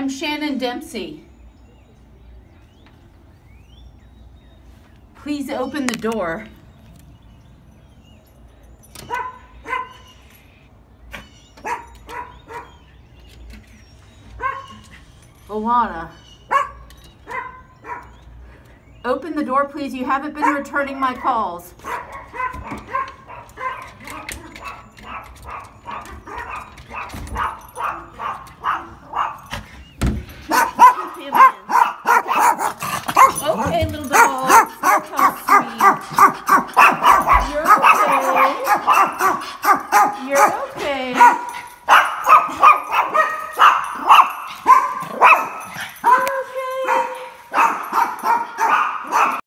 I'm Shannon Dempsey. Please open the door. Lawana. Open the door, please. You haven't been returning my calls. Okay, little